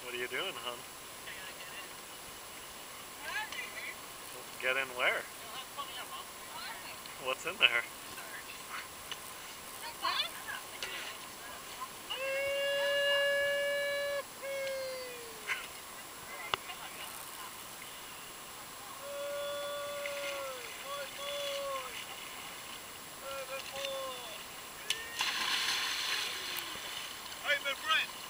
What are you doing, hon? Get in where? What's in there? Hey, my friend.